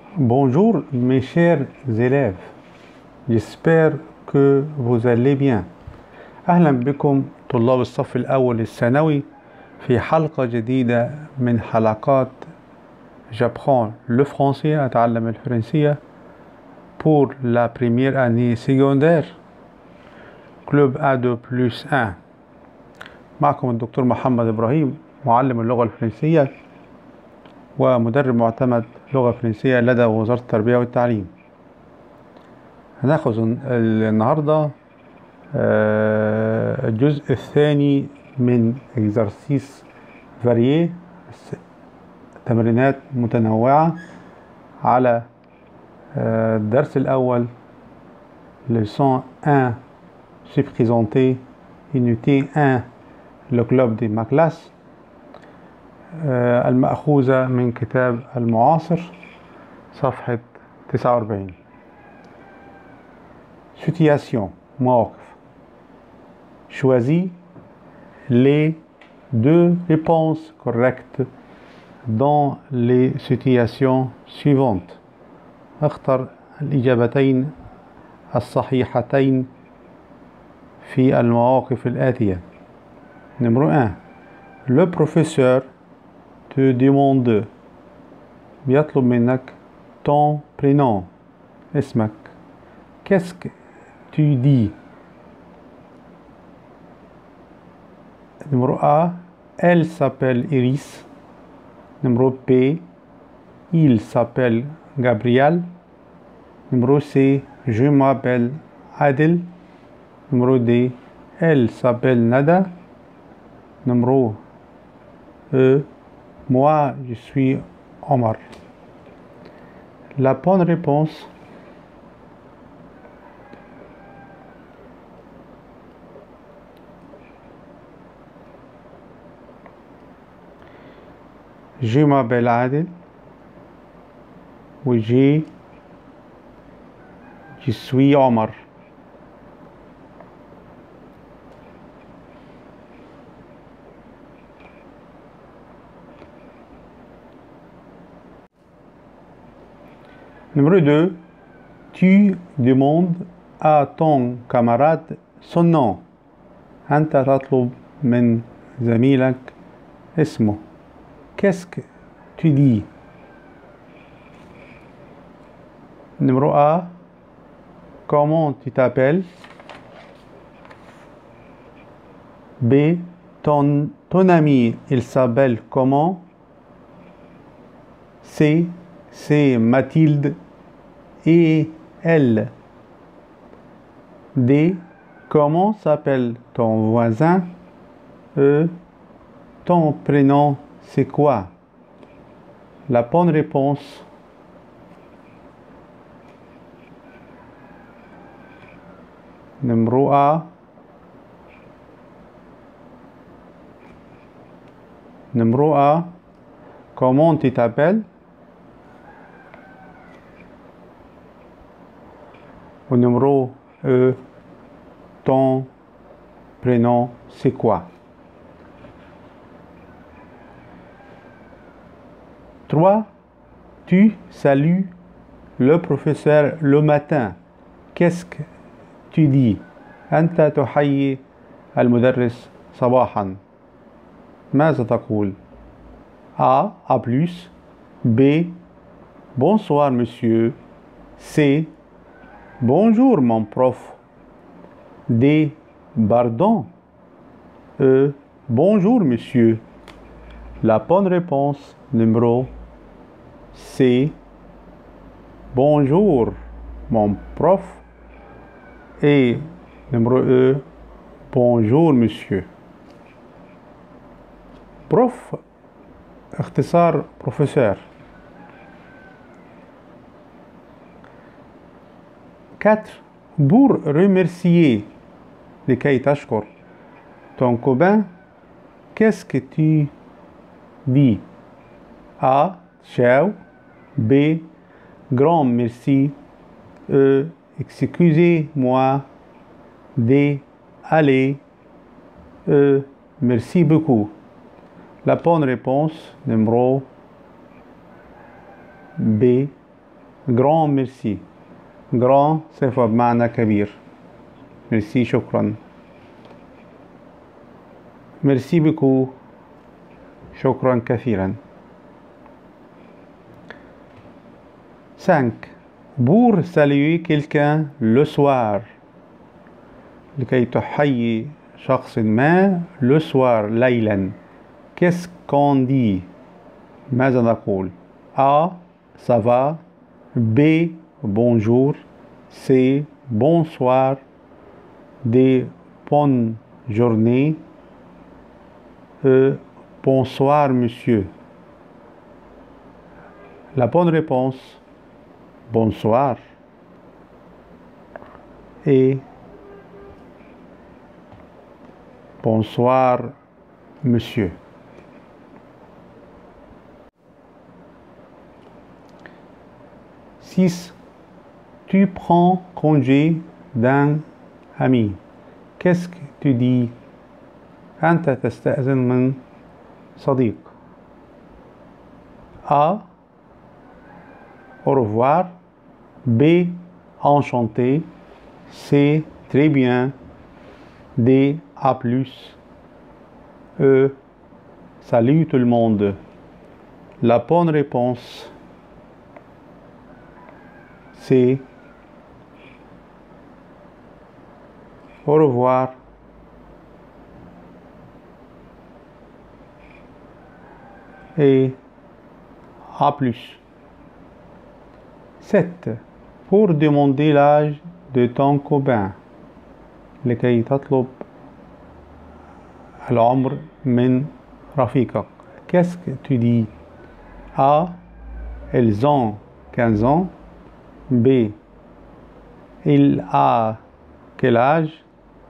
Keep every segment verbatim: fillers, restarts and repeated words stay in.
Bonjour mes chers élèves, j'espère que vous allez bien. أهلا بكم طلاب الصف الأول الثانوي في حلقة جديدة من حلقات J'apprends le français أتعلم الفرنسية pour la première année secondaire Club إيه deux plus واحد. معكم الدكتور محمد إبراهيم معلم اللغة الفرنسية ومدرب معتمد لغة فرنسية لدى وزارة التربية والتعليم. هناخذ النهاردة الجزء الثاني من exercice varié تمرينات متنوعة على الدرس الأول leçon واحد se présenter unité واحد le club de ma classe المأخوذة من كتاب المعاصر صفحة تسعة وأربعين. Situation مواقف. Choisis les deux réponses correctes dans les situations suivantes. اختر الإجابتين الصحيحتين في المواقف الآتية. Numéro un. Le professeur te demande بيطلب منك ton prénom اسمك. Qu'est-ce que tu dis? Numéro A. Elle s'appelle Iris. Numéro B. Il s'appelle Gabriel. Numéro C. Je m'appelle Adil. Numéro D. Elle s'appelle Nada. Numéro E. Moi, je suis Omar. La bonne réponse je m'appelle Adil. Oui, je, je suis Omar. Numéro deux. Tu demandes à ton camarade son nom. أنت تطلب من زميلك اسمه. Qu'est-ce que tu dis? Numéro A. Comment tu t'appelles? B. Ton, ton ami, il s'appelle comment? C. C'est Mathilde et elle. D. Comment s'appelle ton voisin? E. Ton prénom c'est quoi? La bonne réponse numéro A. Numéro A. Comment tu t'appelles? Au numéro E. Ton prénom c'est quoi? trois. Tu salues le professeur le matin. Qu'est-ce que tu dis? أنت تحيي المدرس صباحا. ماذا تقول؟ A. A plus. B. Bonsoir monsieur. C. Bonjour mon prof. D. Pardon. E. Bonjour monsieur. La bonne réponse numéro C. Bonjour mon prof. Et numéro E. Bonjour monsieur. Prof اختصار professeur. quatre. Pour remercier لكي تشكر ton copain, qu'est-ce que tu dis? A. Ciao. B. Grand merci. E. Excusez-moi. D. Allez. E. Merci beaucoup. La bonne réponse numéro B. grand merci. grand صفة بمعنى كبير. merci شكرا. merci beaucoup شكرا كثيرا. cinq. Pour saluer quelqu'un le soir. لكي تحيي شخص ما le soir ليلا. Qu'est-ce qu'on dit? ماذا نقول؟ A. Ça va. B. Bonjour. C. Bonsoir. D. Bonne journée. E. Bonsoir monsieur. La bonne réponse. Bonsoir. Et bonsoir monsieur. six. Tu prends congé d'un ami. Qu'est-ce que tu dis? أنت تستأذن من صديق. A. Au revoir. B. Enchanté. C. Très bien. D. À plus. E. Salut tout le monde. La bonne réponse, c'est au revoir. Et à plus. sept. Pour demander l'âge de ton copain. لكي تطلب العمر من رفيقك. Qu'est-ce que tu dis? A. Ils ont quinze ans. B. Il a quel âge?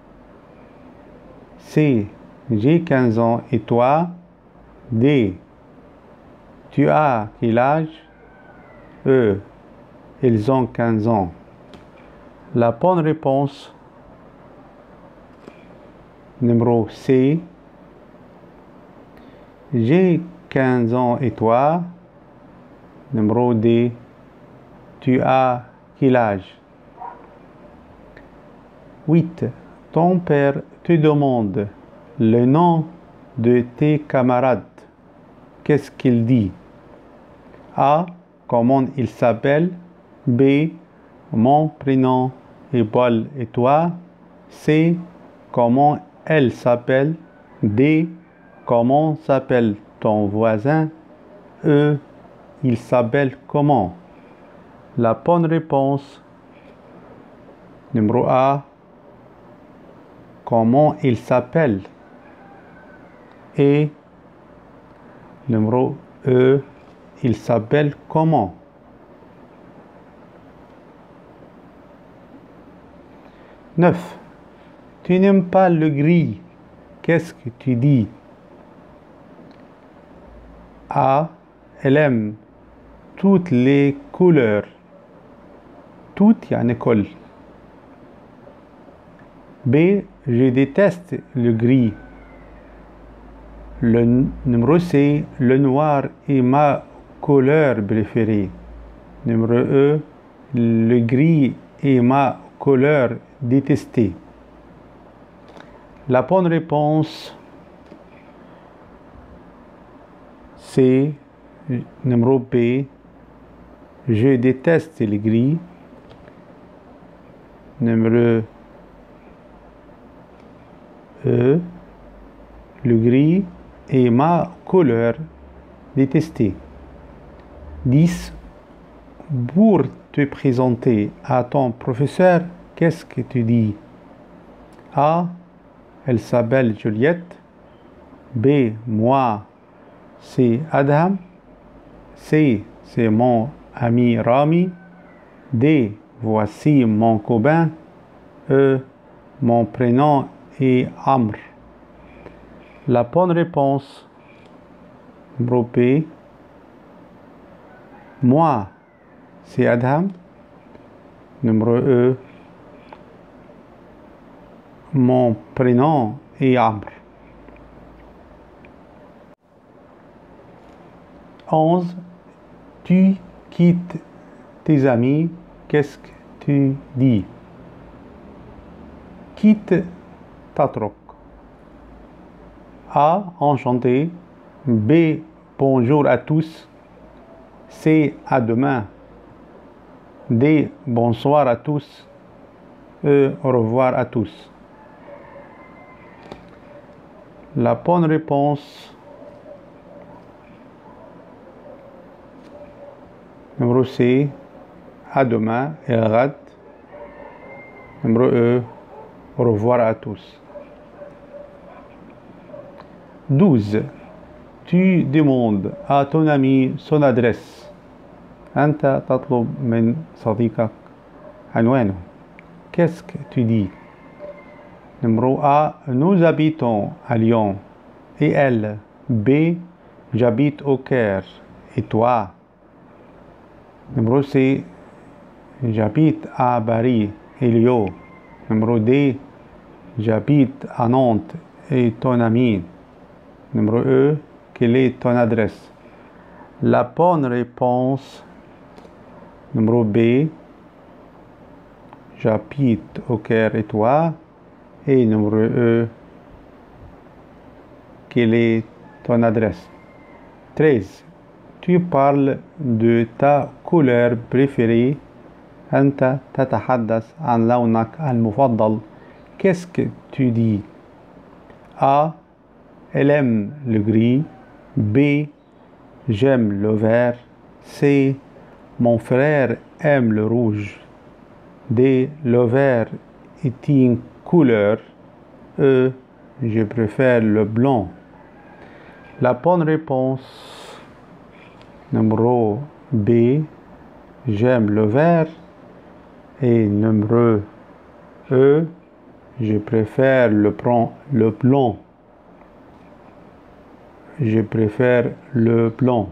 C. J'ai quinze ans et toi? D. Tu as quel âge? E. Ils ont quinze ans. La bonne réponse, numéro C. J'ai quinze ans et toi? Numéro D. Tu as quel âge? huit. Ton père te demande le nom de tes camarades. Qu'est-ce qu'il dit? A. Comment il s'appelle? B. Mon prénom est Paul et toi? C. Comment elle s'appelle? D. Comment s'appelle ton voisin? E. Il s'appelle comment? La bonne réponse, numéro A. Comment il s'appelle? Et numéro E. Il s'appelle comment? neuf. Tu n'aimes pas le gris. Qu'est-ce que tu dis? A. Elle aime toutes les couleurs. Toutes يعني كل. B. Je déteste le gris. Le numéro C. Le noir est ma couleur préférée. Numéro E. Le gris est ma couleur détestée. La bonne réponse, c'est numéro B. Je déteste le gris. Numéro E. Le gris est ma couleur détestée. dix. Pour te présenter à ton professeur, qu'est-ce que tu dis? A. Elle s'appelle Juliette. B. Moi, c'est Adam. C. C'est mon ami Rami. D. Voici mon copain. E. Mon prénom est Amr. La bonne réponse, numéro B. Moi, c'est Adam. Numéro E. Mon prénom est Amr. onze. Tu quittes tes amis, qu'est-ce que tu dis? Quitte تترك. A. Enchanté. B. Bonjour à tous. C. À demain. D. Bonsoir à tous. E. Au revoir à tous. La bonne réponse numéro C. À demain. Et غد. Numéro E. Au revoir à tous. douze. Tu demandes à ton ami son adresse. أنت تطلب من صديقك عنوانه. Qu'est-ce que tu dis? Numéro A. Nous habitons à Lyon. Et elle? B. J'habite au Caire. Et toi? Numéro C. J'habite à Paris. Et Lyon? Numéro D. J'habite à Nantes. Et ton ami? Numéro E. Quelle est ton adresse? La bonne réponse numéro B. J'habite au Caire et toi? Et numéro E. Quelle est ton adresse? treize. Tu parles de ta couleur préférée. أنت تتحدث عن لونك المفضل. Qu'est-ce que tu dis? A. Elle aime le gris. B. J'aime le vert. C. Mon frère aime le rouge. D. Le vert est une couleur. E. Je préfère le blanc. La bonne réponse numéro B. J'aime le vert. Et numéro E. Je préfère le, le blanc. Je préfère le blanc.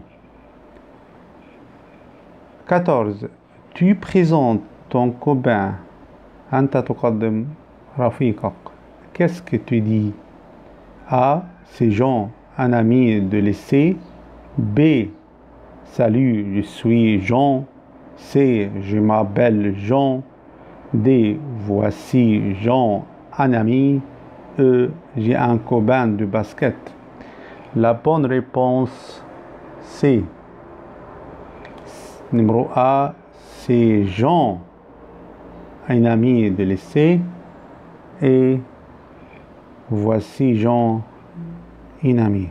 quatorze. Tu présentes ton copain. أنت تقدم رفيقك. Qu'est-ce que tu dis? A. C'est Jean, un ami de lycée. B. Salut, je suis Jean. C. Je m'appelle Jean. D. Voici Jean, un ami. E. J'ai un copain de basket. La bonne réponse C. Numéro A. C'est Jean, un ami de lycée. Et voici Jean, un ami.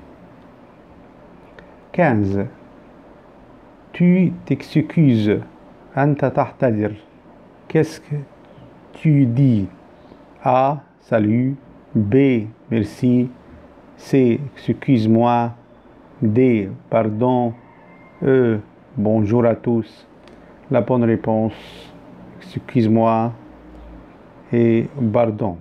quinze. Tu t'excuses. أنت تعتذر. Qu'est-ce que tu dis? A. Salut. B. Merci. C. Excuse-moi. D. Pardon. E. Bonjour à tous. La bonne réponse, excuse-moi et pardon.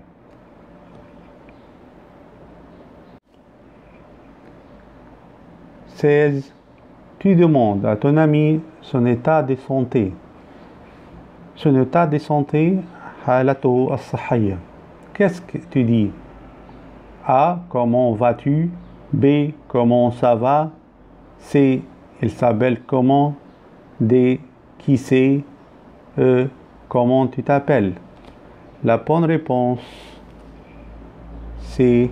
seize. Tu demandes à ton ami son état de santé. Son état de santé, حالته الصحية. Qu'est-ce que tu dis? A. Comment vas-tu? B. Comment ça va? C. Il s'appelle comment? D. Qui c'est? E. Comment tu t'appelles? La bonne réponse, c'est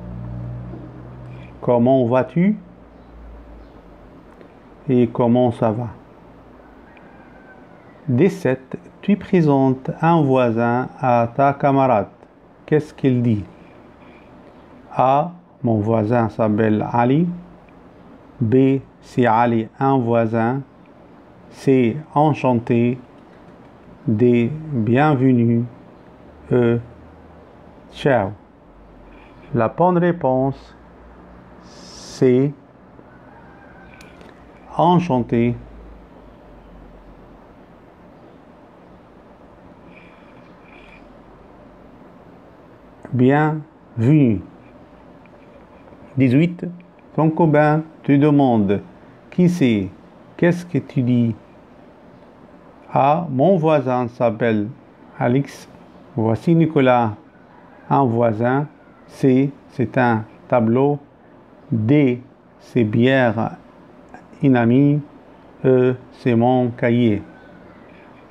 comment vas-tu? Et comment ça va? dix-sept. Tu présentes un voisin à ta camarade. Qu'est-ce qu'il dit? A. Mon voisin s'appelle Ali. B. C'est Ali, un voisin. C. Enchanté. D. Bienvenue. E. Ciao. La bonne réponse, c'est enchanté. Bienvenue. dix-huit. Ton copain te demande qui c'est, qu'est-ce que tu dis? A. Mon voisin s'appelle Alex. Voici Nicolas, un voisin. C. C'est un tableau. D. C'est Pierre, une amie. E. C'est mon cahier.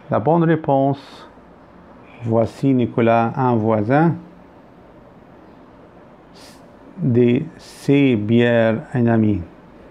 La bonne réponse, voici Nicolas, un voisin. D, c'est bière, un ami.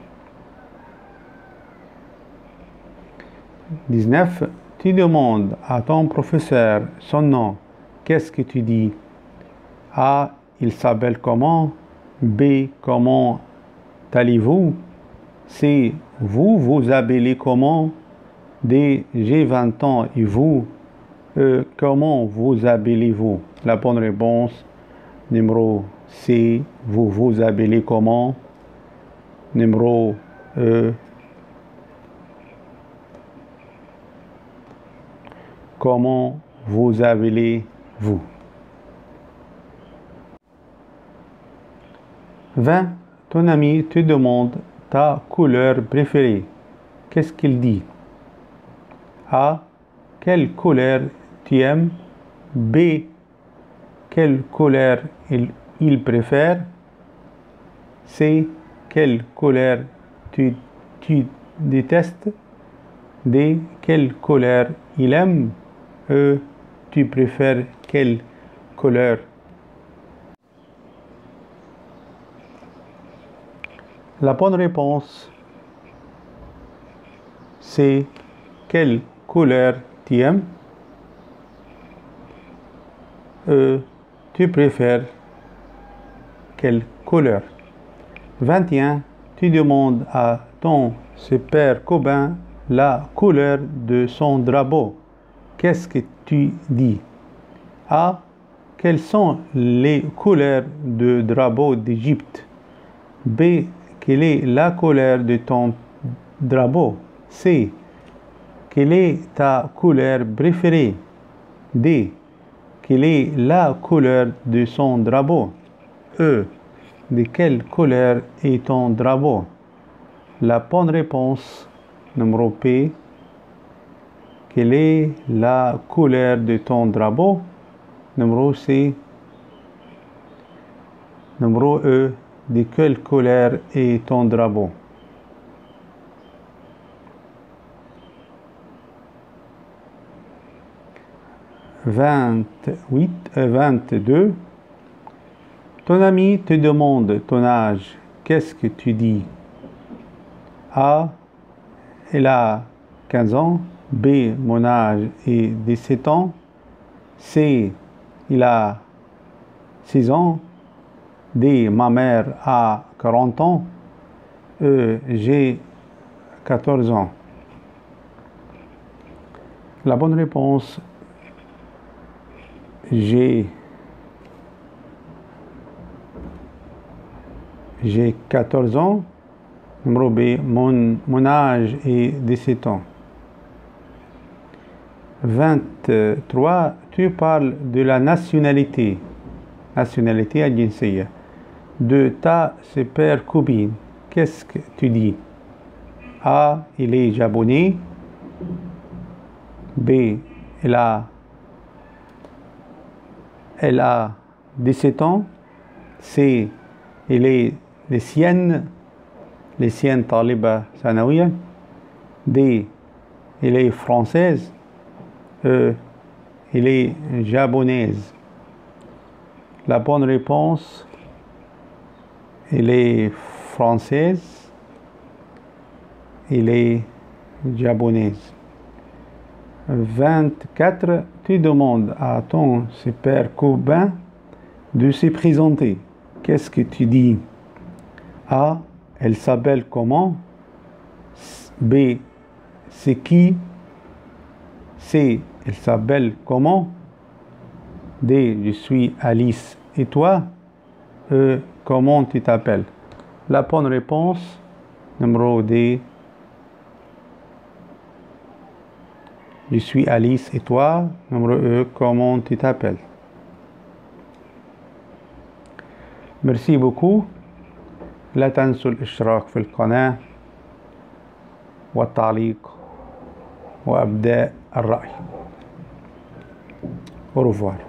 dix-neuf. Tu demandes à ton professeur son nom. Qu'est-ce que tu dis? A, il s'appelle comment? B, comment allez-vous? C, vous vous appelez comment? D, j'ai vingt ans et vous? E, comment vous appelez-vous? La bonne réponse, numéro C, vous vous appelez comment? Numéro E, comment vous appelez-vous? vingt. Ton ami te demande ta couleur préférée. Qu'est-ce qu'il dit? A, quelle couleur tu aimes? B, quelle couleur il, il préfère? C, quelle couleur tu, tu détestes? D, quelle couleur il aime? E, tu préfères quelle couleur? La bonne réponse, c'est quelle couleur tu aimes? E, tu préfères quelle couleur? vingt et un. Tu demandes à ton super copain la couleur de son drapeau. Qu'est-ce que tu dis? A, quelles sont les couleurs du drapeau d'Égypte? B, quelle est la couleur de ton drapeau? C, quelle est ta couleur préférée? D, quelle est la couleur de son drapeau? E, de quelle couleur est ton drapeau? La bonne réponse, numéro P, quelle est la couleur de ton drapeau? Numéro C, numéro E, de quelle couleur est ton drapeau? vingt-huit, vingt-deux. Ton ami te demande ton âge. Qu'est-ce que tu dis? A, elle a quinze ans. B, mon âge est dix-sept ans. C, il a six ans. D, ma mère a quarante ans. E, j'ai quatorze ans. La bonne réponse, j'ai j'ai quatorze ans. Numéro B, mon, mon âge est dix-sept ans. vingt-trois. Tu parles de la nationalité. Nationalité الجنسية. De ta super copine. Qu'est-ce que tu dis? A, il est japonais. B, elle a elle a dix-sept ans. C, elle est les siennes les siennes طالبة ثانوية. D, elle est française. E, elle est japonaise. La bonne réponse, elle est française. Elle est japonaise. vingt-quatre. Tu demandes à ton super copain de se présenter. Qu'est-ce que tu dis? A, elle s'appelle comment? B, c'est qui? C, elle s'appelle comment? D, je suis Alice. Et toi? E, comment tu t'appelles? La bonne réponse, numéro D, je suis Alice. Et toi? Numéro E, comment tu t'appelles? Merci beaucoup. لا تنسوا الاشتراك في القناة والتعليق وإبداء الرأي. Au revoir.